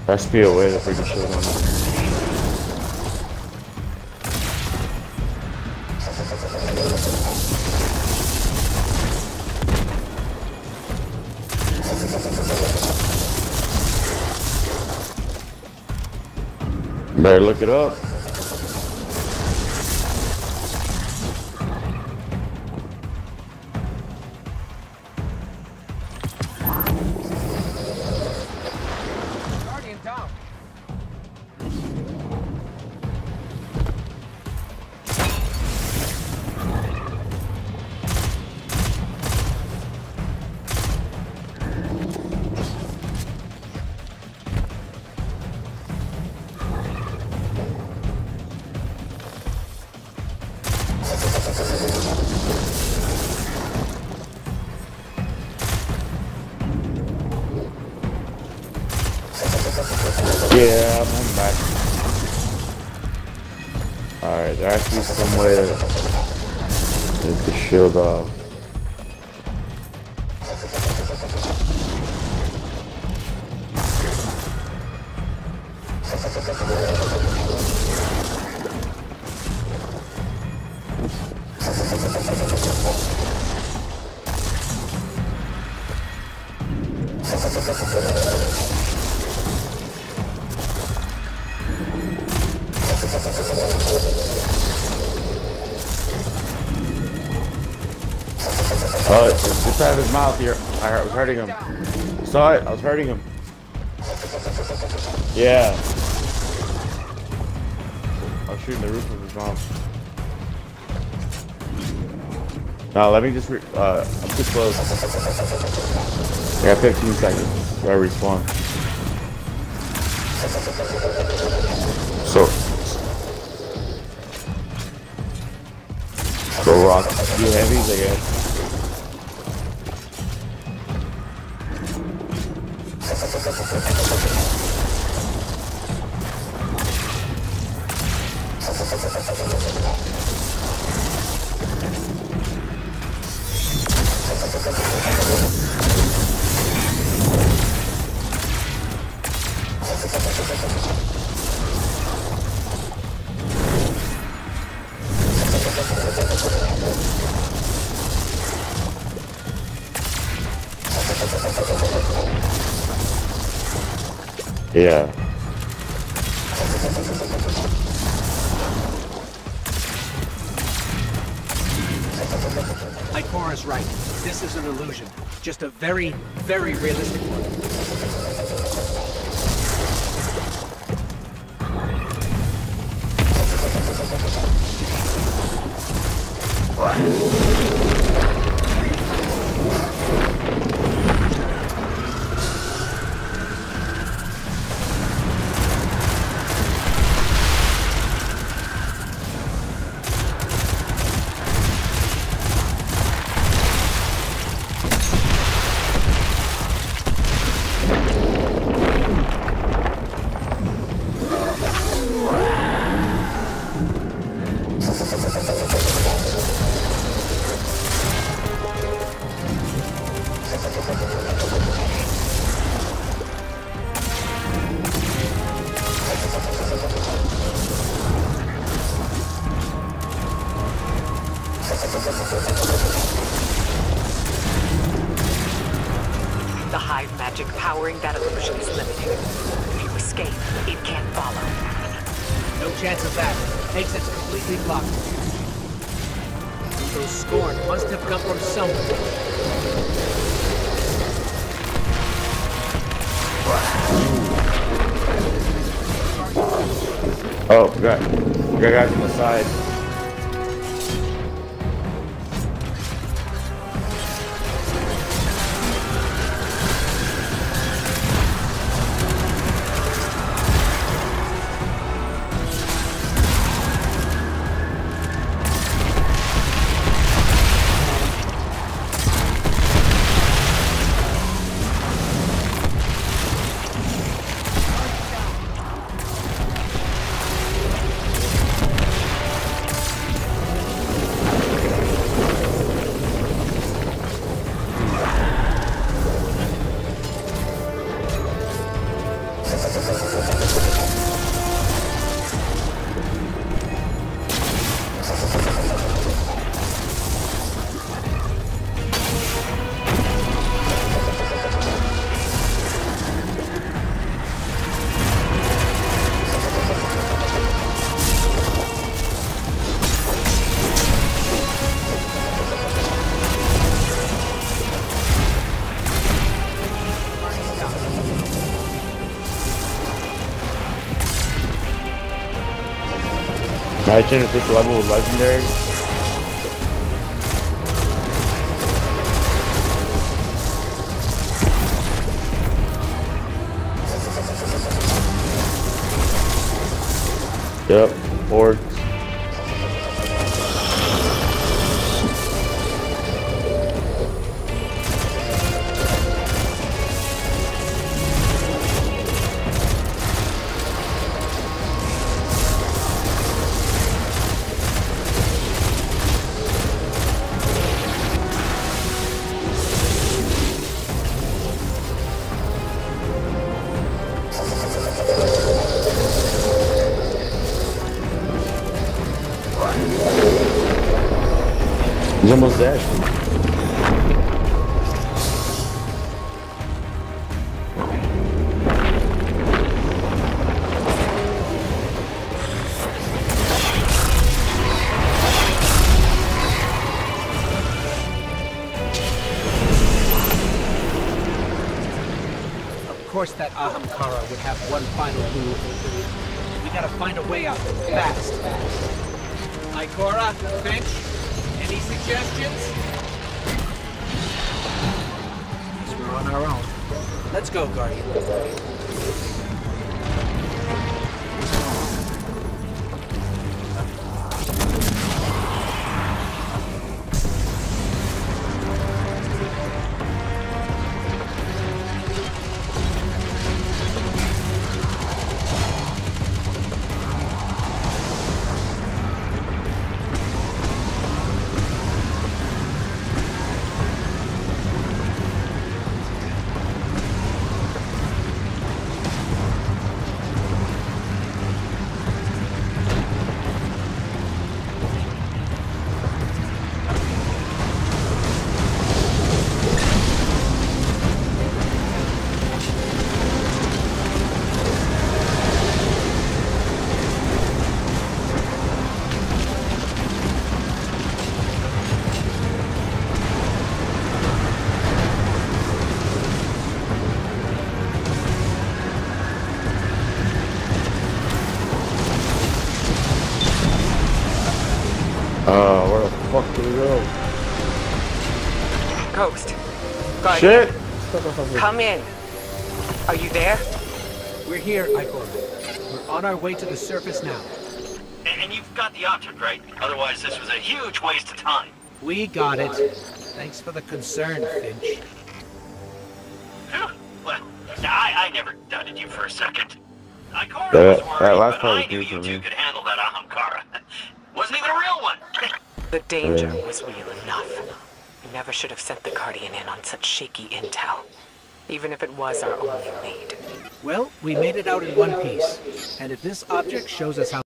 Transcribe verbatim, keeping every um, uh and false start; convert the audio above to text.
Has to be a way to freaking shield on it. Better look it up. Guardian down. Yeah, I'm back. Alright, there has to be some way to get the shield off. Oh, it's just out of his mouth here. I was hurting him. You saw it? I was hurting him. Yeah. I was shooting the roof of his mouth. Now let me just, re uh, I'm too close. I got fifteen seconds. So I respawn. So. Go rock. You heavies, I guess. Yeah. Ikora's right. This is an illusion. Just a very, very realistic one. The hive magic powering that illusion is limited. If you escape, it can't follow. No chance of that. Exit's completely blocked. Those Scorn must have come from somewhere. Oh, we got, we got guys on the side. Imagine if this level was legendary. Yep, or he's almost dead. Of course that Ahamkara would have one final move. We gotta find a way out fast. Ikora, Finch, any suggestions? Guess we're on our own. Let's go, Guardian. Oh, where the fuck do we go? Ghost. Guardian. Shit! Come in. Are you there? We're here, Ikora. We're on our way to the surface now. And you've got the object, right? Otherwise, this was a huge waste of time. We got it. Thanks for the concern, Finch. Phew. Well, I, I never doubted you for a second. Ikora That- was worried, that last but part I was knew good you for two me. could handle that Ahamkara. Wasn't even a real one. The danger Yeah. was real enough. We never should have sent the Guardian in on such shaky intel. Even if it was our only lead. Well, we made it out in one piece. And if this object shows us how